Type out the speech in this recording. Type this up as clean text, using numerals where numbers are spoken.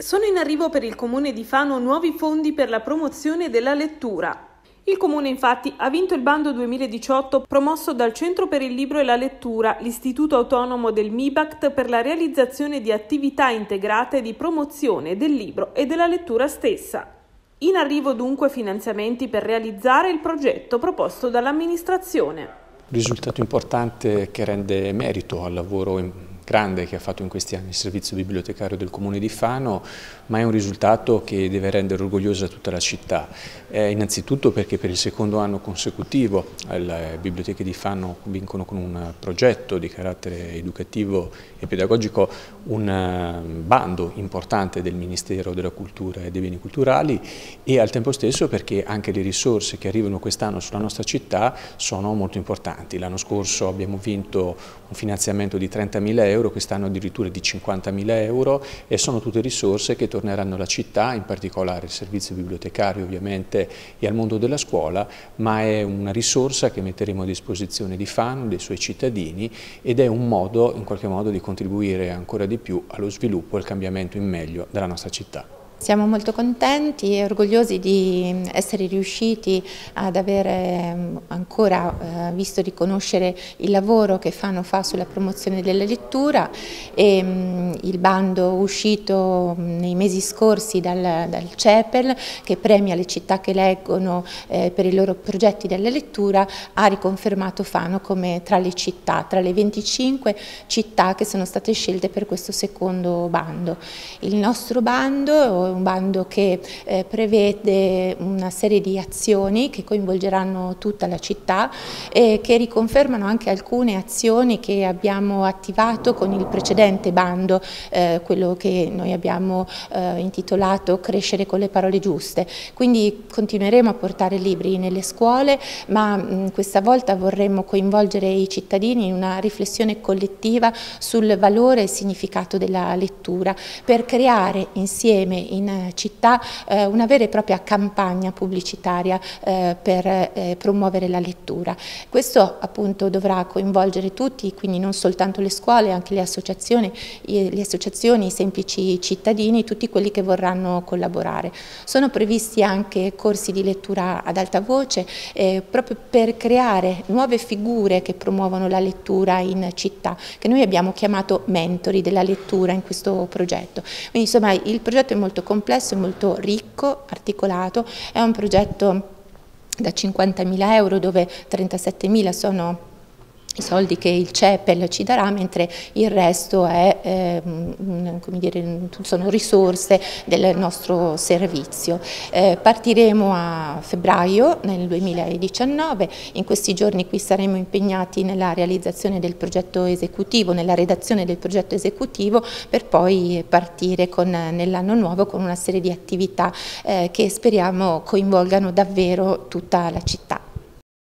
Sono in arrivo per il Comune di Fano nuovi fondi per la promozione della lettura. Il Comune infatti ha vinto il bando 2018 promosso dal Centro per il Libro e la Lettura, l'Istituto Autonomo del MIBACT, per la realizzazione di attività integrate di promozione del libro e della lettura stessa. In arrivo dunque finanziamenti per realizzare il progetto proposto dall'amministrazione. Un risultato importante che rende merito al lavoro grande che ha fatto in questi anni il servizio bibliotecario del Comune di Fano, ma è un risultato che deve rendere orgogliosa tutta la città. Innanzitutto perché per il secondo anno consecutivo le biblioteche di Fano vincono con un progetto di carattere educativo e pedagogico un bando importante del Ministero della Cultura e dei Beni Culturali, e al tempo stesso perché anche le risorse che arrivano quest'anno sulla nostra città sono molto importanti. L'anno scorso abbiamo vinto un finanziamento di 30.000 euro, quest'anno addirittura di 50.000 euro, e sono tutte risorse che torneranno alla città, in particolare al servizio bibliotecario ovviamente e al mondo della scuola, ma è una risorsa che metteremo a disposizione di Fano, dei suoi cittadini, ed è un modo in qualche modo di contribuire ancora di più allo sviluppo e al cambiamento in meglio della nostra città. Siamo molto contenti e orgogliosi di essere riusciti ad avere ancora visto riconoscere il lavoro che Fano fa sulla promozione della lettura, e il bando uscito nei mesi scorsi dal CEPEL, che premia le città che leggono per i loro progetti della lettura, ha riconfermato Fano come tra le città, tra le 25 città che sono state scelte per questo secondo bando. Il nostro bando un bando che prevede una serie di azioni che coinvolgeranno tutta la città e che riconfermano anche alcune azioni che abbiamo attivato con il precedente bando, quello che noi abbiamo intitolato Crescere con le parole giuste. Quindi continueremo a portare libri nelle scuole, ma questa volta vorremmo coinvolgere i cittadini in una riflessione collettiva sul valore e il significato della lettura, per creare insieme in città una vera e propria campagna pubblicitaria per promuovere la lettura. Questo appunto dovrà coinvolgere tutti, quindi non soltanto le scuole, anche le associazioni, i semplici cittadini, tutti quelli che vorranno collaborare. Sono previsti anche corsi di lettura ad alta voce proprio per creare nuove figure che promuovono la lettura in città, che noi abbiamo chiamato mentori della lettura in questo progetto. Quindi insomma il progetto è molto complesso, è molto ricco, articolato, è un progetto da 50.000 euro dove 37.000 sono i soldi che il CEPEL ci darà, mentre il resto è, come dire, sono risorse del nostro servizio. Partiremo a febbraio nel 2019, in questi giorni qui saremo impegnati nella realizzazione del progetto esecutivo, nella redazione del progetto esecutivo, per poi partire nell'anno nuovo con una serie di attività che speriamo coinvolgano davvero tutta la città.